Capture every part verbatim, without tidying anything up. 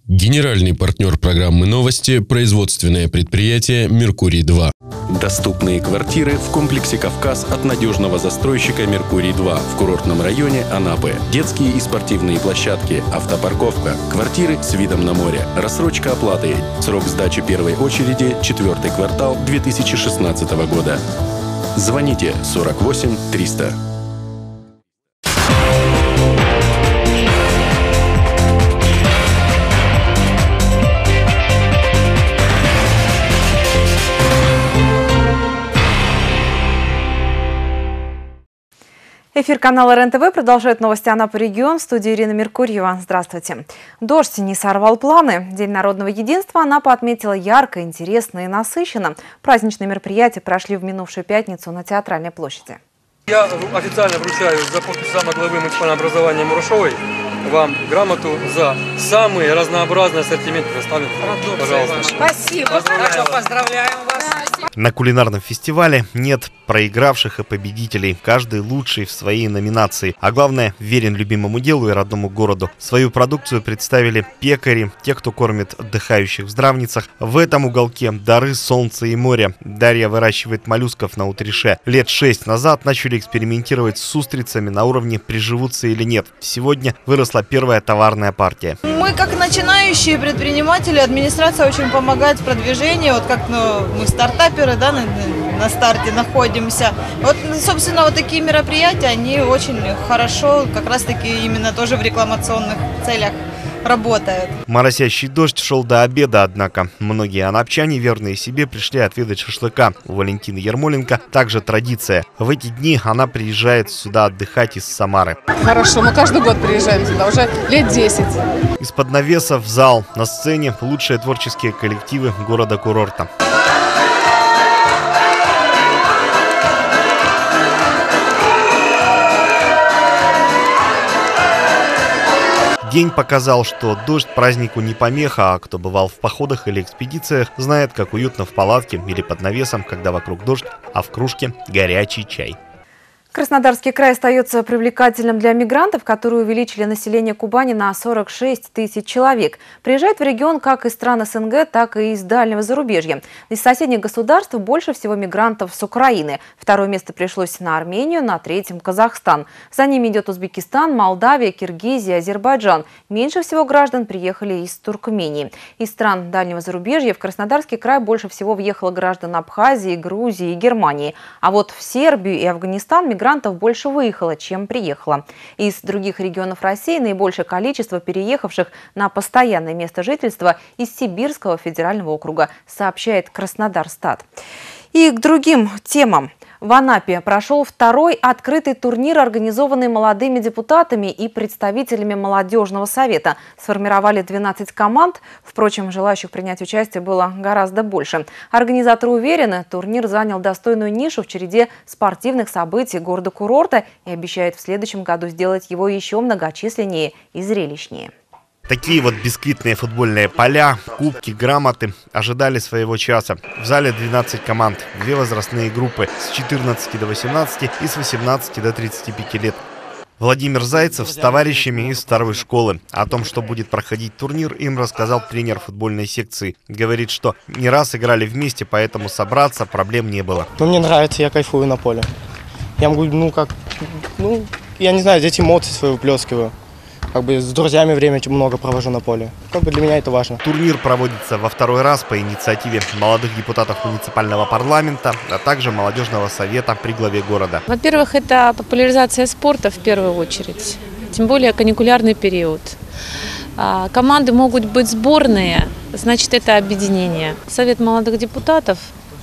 Генеральный партнер программы «Новости» – производственное предприятие «Меркурий-два». Доступные квартиры в комплексе «Кавказ» от надежного застройщика «Меркурий-два» в курортном районе Анапы. Детские и спортивные площадки, автопарковка, квартиры с видом на море, рассрочка оплаты. Срок сдачи первой очереди – четвертый квартал две тысячи шестнадцатого года. Звоните сорок восемь триста. Эфир канала РЕН-ТВ продолжает новости Анапы регион. В студии Ирина Меркурьева. Здравствуйте. Дождь не сорвал планы. День народного единства Анапа отметила ярко, интересно и насыщенно. Праздничные мероприятия прошли в минувшую пятницу на Театральной площади. Я официально вручаю за подпись главы муниципального образования Мурашовой вам грамоту за самый разнообразный ассортимент представлен. Пожалуйста. Спасибо. Поздравляем, поздравляем вас. На кулинарном фестивале нет проигравших и победителей. Каждый лучший в своей номинации. А главное, верен любимому делу и родному городу. Свою продукцию представили пекари, те, кто кормит отдыхающих в здравницах. В этом уголке дары солнца и моря. Дарья выращивает моллюсков на утрише. Лет шесть назад начали экспериментировать с устрицами на уровне «приживутся или нет». Сегодня выросла первая товарная партия. Мы, как начинающие предприниматели, администрация очень помогает в продвижении. Вот как ну, мы стартаперы, да, на, на старте находимся. Вот, собственно, вот такие мероприятия, они очень хорошо, как раз-таки именно тоже в рекламационных целях работают. Моросящий дождь шел до обеда, однако многие анапчане, верные себе, пришли отведать шашлыка. У Валентины Ермоленко также традиция. В эти дни она приезжает сюда отдыхать из Самары. Хорошо, мы каждый год приезжаем сюда, уже лет десять. Из-под навеса в зал. На сцене лучшие творческие коллективы города-курорта. День показал, что дождь празднику не помеха, а кто бывал в походах или экспедициях, знает, как уютно в палатке или под навесом, когда вокруг дождь, а в кружке горячий чай. Краснодарский край остается привлекательным для мигрантов, которые увеличили население Кубани на сорок шесть тысяч человек. Приезжают в регион как из стран СНГ, так и из дальнего зарубежья. Из соседних государств больше всего мигрантов с Украины. Второе место пришлось на Армению, на третьем – Казахстан. За ними идет Узбекистан, Молдавия, Киргизия, Азербайджан. Меньше всего граждан приехали из Туркмении. Из стран дальнего зарубежья в Краснодарский край больше всего въехало граждан Абхазии, Грузии и Германии. А вот в Сербию и Афганистан мигранты Мигрантов больше выехало, чем приехало. Из других регионов России наибольшее количество переехавших на постоянное место жительства из Сибирского федерального округа, сообщает Краснодарстат. И к другим темам. В Анапе прошел второй открытый турнир, организованный молодыми депутатами и представителями молодежного совета. Сформировали двенадцать команд. Впрочем, желающих принять участие было гораздо больше. Организаторы уверены, турнир занял достойную нишу в череде спортивных событий города-курорта и обещают в следующем году сделать его еще многочисленнее и зрелищнее. Такие вот бисквитные футбольные поля, кубки, грамоты ожидали своего часа. В зале двенадцать команд, две возрастные группы с четырнадцати до восемнадцати и с восемнадцати до тридцати пяти лет. Владимир Зайцев с товарищами из второй школы. О том, что будет проходить турнир, им рассказал тренер футбольной секции. Говорит, что не раз играли вместе, поэтому собраться проблем не было. Ну, мне нравится, я кайфую на поле. Я могу, ну как, ну, я не знаю, здесь эмоции свои выплескиваю. Как бы с друзьями время много провожу на поле. Как бы для меня это важно. Турнир проводится во второй раз по инициативе молодых депутатов муниципального парламента, а также молодежного совета при главе города. Во-первых, это популяризация спорта в первую очередь, тем более каникулярный период. Команды могут быть сборные, значит, это объединение. Совет молодых депутатов,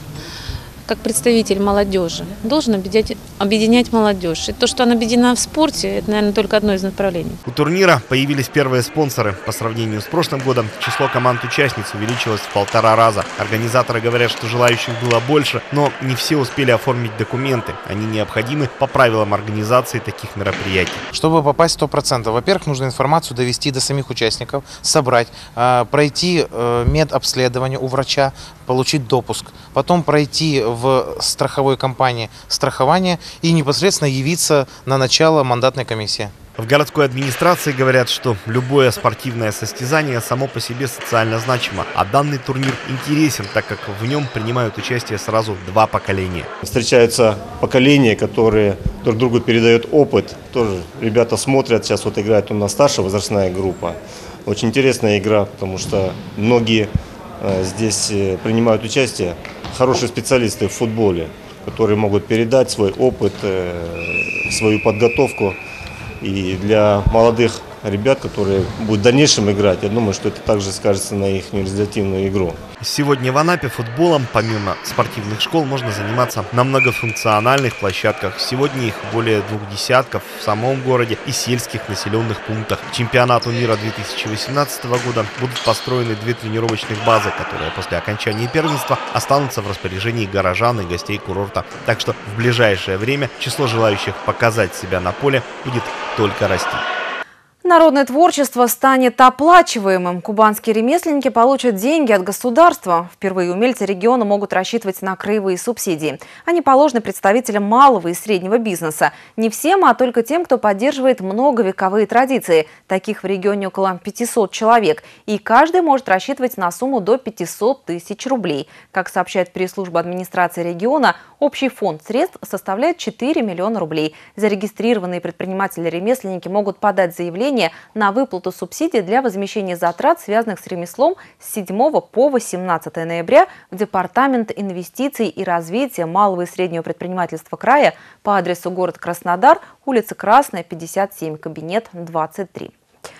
как представитель молодежи, должен объединять, объединять молодежь. И то, что она объединена в спорте, это, наверное, только одно из направлений. У турнира появились первые спонсоры. По сравнению с прошлым годом число команд-участниц увеличилось в полтора раза. Организаторы говорят, что желающих было больше, но не все успели оформить документы. Они необходимы по правилам организации таких мероприятий. Чтобы попасть сто процентов, во-первых, нужно информацию довести до самих участников, собрать, пройти медобследование у врача, получить допуск, потом пройти в страховой компании страхование и непосредственно явиться на начало мандатной комиссии. В городской администрации говорят, что любое спортивное состязание само по себе социально значимо, а данный турнир интересен, так как в нем принимают участие сразу два поколения. Встречаются поколения, которые друг другу передают опыт. Тоже ребята смотрят, сейчас вот играет у нас старшая возрастная группа. Очень интересная игра, потому что многие э, здесь принимают участие, хорошие специалисты в футболе, которые могут передать свой опыт, э, свою подготовку. И для молодых ребят, которые будут в дальнейшем играть, я думаю, что это также скажется на их результативную игру. Сегодня в Анапе футболом, помимо спортивных школ, можно заниматься на многофункциональных площадках. Сегодня их более двух десятков в самом городе и сельских населенных пунктах. К чемпионату мира две тысячи восемнадцатого года будут построены две тренировочных базы, которые после окончания первенства останутся в распоряжении горожан и гостей курорта. Так что в ближайшее время число желающих показать себя на поле будет только расти. Народное творчество станет оплачиваемым. Кубанские ремесленники получат деньги от государства. Впервые умельцы региона могут рассчитывать на краевые субсидии. Они положены представителям малого и среднего бизнеса. Не всем, а только тем, кто поддерживает многовековые традиции. Таких в регионе около пятисот человек. И каждый может рассчитывать на сумму до пятисот тысяч рублей. Как сообщает пресс-служба администрации региона, общий фонд средств составляет четыре миллиона рублей. Зарегистрированные предприниматели-ремесленники могут подать заявление на выплату субсидий для возмещения затрат, связанных с ремеслом, с седьмого по восемнадцатое ноября в Департамент инвестиций и развития малого и среднего предпринимательства края по адресу город Краснодар, улица Красная, пятьдесят семь, кабинет двадцать три.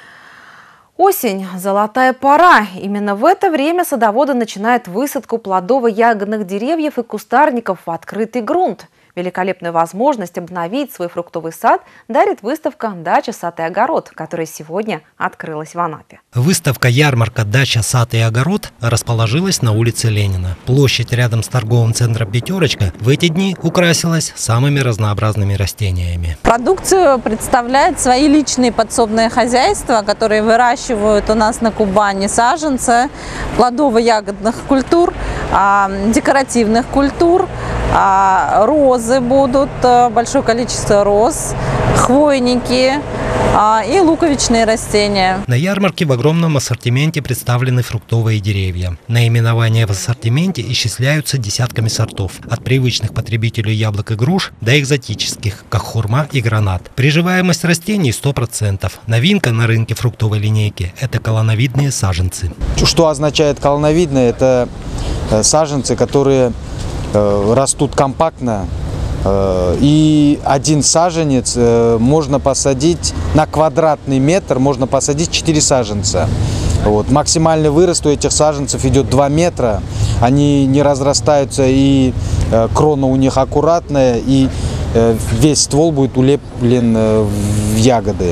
Осень – золотая пора. Именно в это время садоводы начинают высадку плодово-ягодных деревьев и кустарников в открытый грунт. Великолепную возможность обновить свой фруктовый сад дарит выставка «Дача, сад и огород», которая сегодня открылась в Анапе. Выставка-ярмарка «Дача, сад и огород» расположилась на улице Ленина. Площадь рядом с торговым центром «Пятерочка» в эти дни украсилась самыми разнообразными растениями. Продукцию представляют свои личные подсобные хозяйства, которые выращивают у нас на Кубани саженцы плодово-ягодных культур, декоративных культур, розы будут, большое количество роз, хвойники и луковичные растения. На ярмарке в огромном ассортименте представлены фруктовые деревья. Наименования в ассортименте исчисляются десятками сортов. От привычных потребителю яблок и груш до экзотических, как хурма и гранат. Приживаемость растений сто процентов. Новинка на рынке фруктовой линейки – это колоновидные саженцы. Что означает колоновидные? Это саженцы, которые растут компактно, и один саженец можно посадить на квадратный метр, можно посадить четыре саженца. Вот. Максимальный вырост у этих саженцев идет два метра, они не разрастаются, и крона у них аккуратная, и весь ствол будет улеплен в ягоды.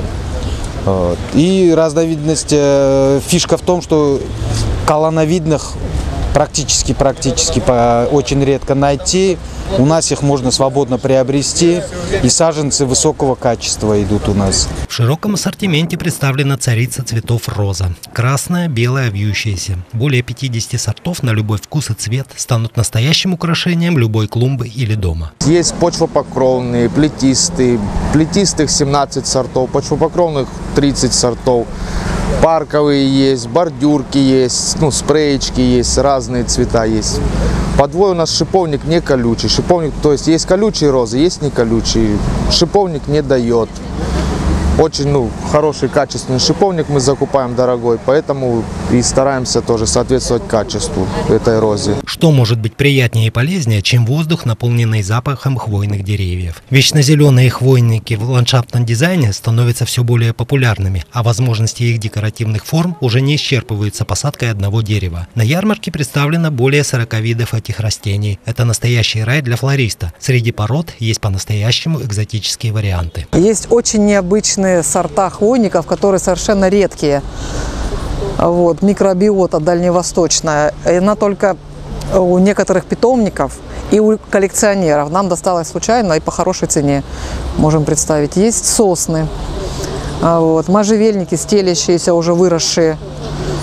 И разновидность, фишка в том, что колоновидных практически, практически очень редко найти. У нас их можно свободно приобрести, и саженцы высокого качества идут у нас. В широком ассортименте представлена царица цветов роза. Красная, белая, вьющаяся. Более пятидесяти сортов на любой вкус и цвет станут настоящим украшением любой клумбы или дома. Есть почвопокровные, плетистые, плетистых семнадцать сортов, почвопокровных тридцать сортов. Парковые есть, бордюрки есть, ну, спреечки есть, разные цвета есть. Подвой у нас шиповник не колючий. Шиповник, то есть есть колючие розы, есть не колючие. Шиповник не дает. Очень, ну, хороший, качественный шиповник мы закупаем дорогой, поэтому и стараемся тоже соответствовать качеству этой розе. Что может быть приятнее и полезнее, чем воздух, наполненный запахом хвойных деревьев? Вечно зеленые хвойники в ландшафтном дизайне становятся все более популярными, а возможности их декоративных форм уже не исчерпываются посадкой одного дерева. На ярмарке представлено более сорока видов этих растений. Это настоящий рай для флориста. Среди пород есть по-настоящему экзотические варианты. Есть очень необычные сорта хвойников, которые совершенно редкие. Вот, микробиота дальневосточная. Она только у некоторых питомников и у коллекционеров. Нам досталось случайно и по хорошей цене, можем представить. Есть сосны, вот, можжевельники, стелящиеся, уже выросшие.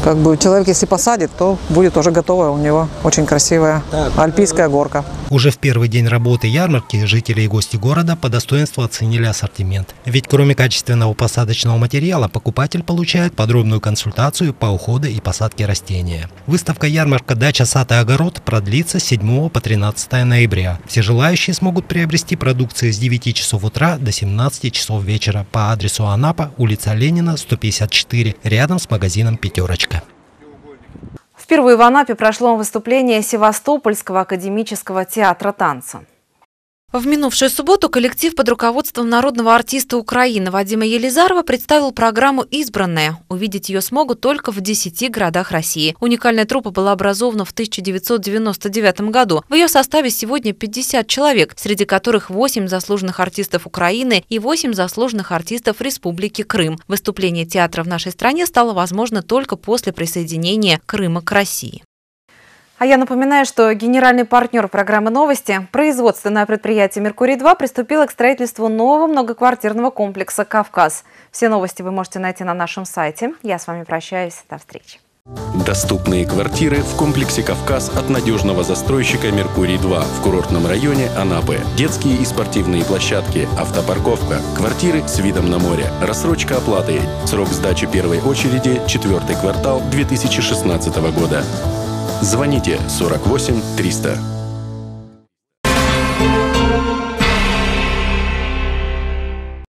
Как бы человек, если посадит, то будет уже готовая у него очень красивая альпийская горка. Уже в первый день работы ярмарки жители и гости города по достоинству оценили ассортимент. Ведь кроме качественного посадочного материала, покупатель получает подробную консультацию по уходу и посадке растения. Выставка-ярмарка «Дача, сад и огород» продлится с седьмого по тринадцатое ноября. Все желающие смогут приобрести продукцию с девяти часов утра до семнадцати часов вечера по адресу Анапа, улица Ленина, сто пятьдесят четыре, рядом с магазином «Пятерочка». Впервые в Анапе прошло выступление Севастопольского академического театра танца. В минувшую субботу коллектив под руководством народного артиста Украины Вадима Елизарова представил программу «Избранная». Увидеть ее смогут только в десяти городах России. Уникальная труппа была образована в тысяча девятьсот девяносто девятом году. В ее составе сегодня пятьдесят человек, среди которых восемь заслуженных артистов Украины и восемь заслуженных артистов Республики Крым. Выступление театра в нашей стране стало возможно только после присоединения Крыма к России. А я напоминаю, что генеральный партнер программы «Новости», производственное предприятие «Меркурий-два» приступило к строительству нового многоквартирного комплекса «Кавказ». Все новости вы можете найти на нашем сайте. Я с вами прощаюсь. До встречи. Доступные квартиры в комплексе «Кавказ» от надежного застройщика «Меркурий-два» в курортном районе Анапы. Детские и спортивные площадки, автопарковка, квартиры с видом на море, рассрочка оплаты. Срок сдачи первой очереди – четвертый квартал две тысячи шестнадцатого года. Звоните сорок восемь триста.